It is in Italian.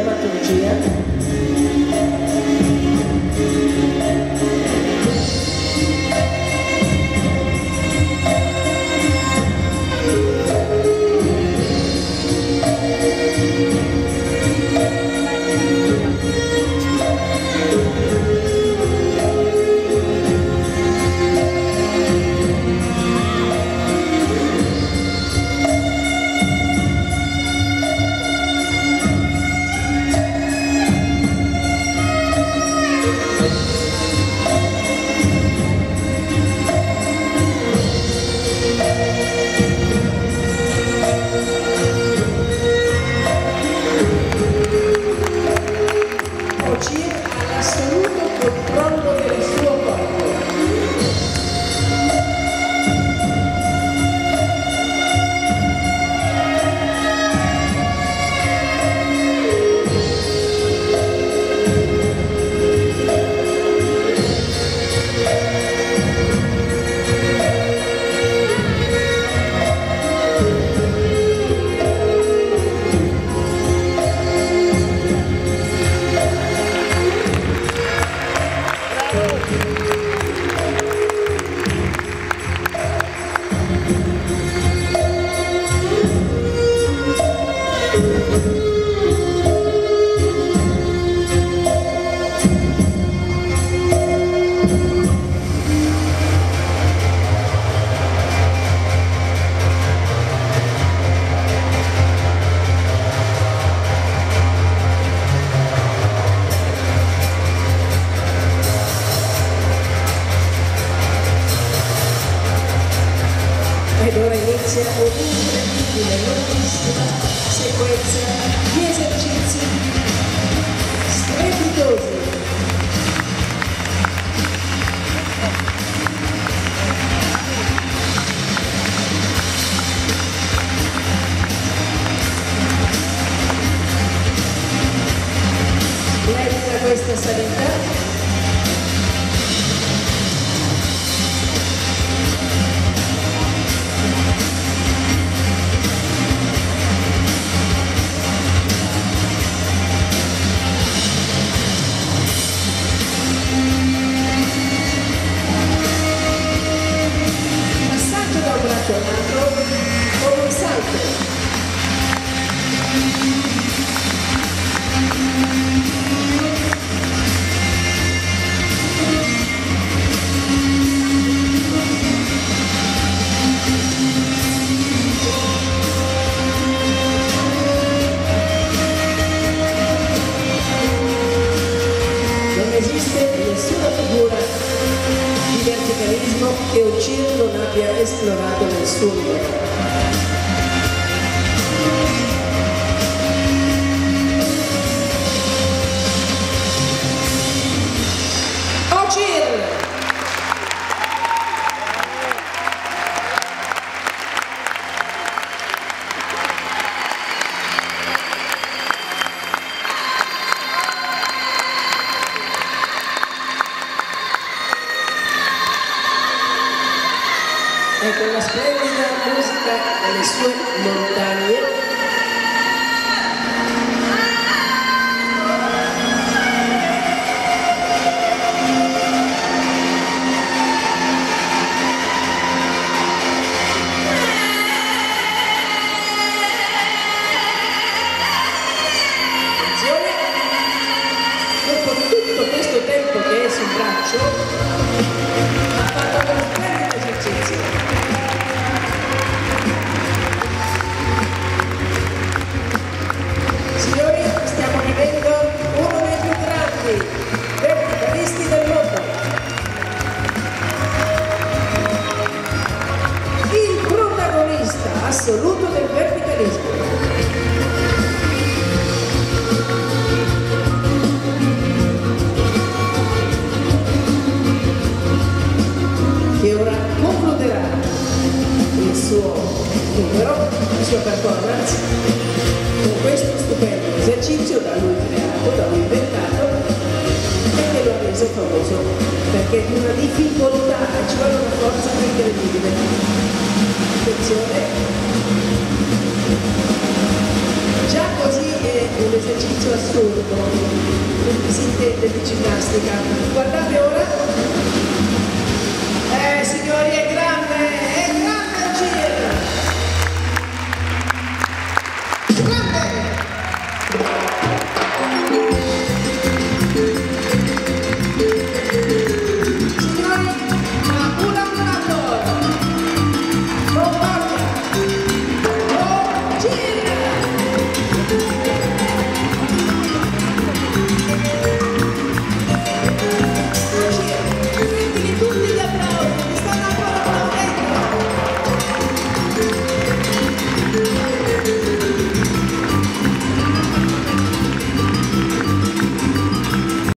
patologia. Ochir ha l'assoluto controllo del suo corpo. Ed ora inizia un'incredibile, lunghissima sequenza di esercizi strepitosi. Splendida questa salita. Con un salto. Non esiste nessuna figura di verticalismo che Ochir non abbia esplorato nel suo vivere. Ochir! E con la splendida musica delle sue montagne attenzione, dopo tutto questo tempo che è sul braccio ha fatto uno splendido esercizio. Verticalisti del mondo, il protagonista assoluto del verticalismo. Che ora concluderà il suo numero, la sua performance con questo stupendo esercizio da lui creato, da lui inventato, e che lo ha reso famoso, perché di una difficoltà ci vuole una forza incredibile. Attenzione. Già così è un esercizio assurdo, si intende di ginnastica. Guardate ora. Signori, è grande!